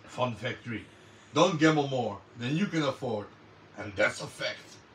Fun fact 3. Don't gamble more than you can afford. And that's a fact.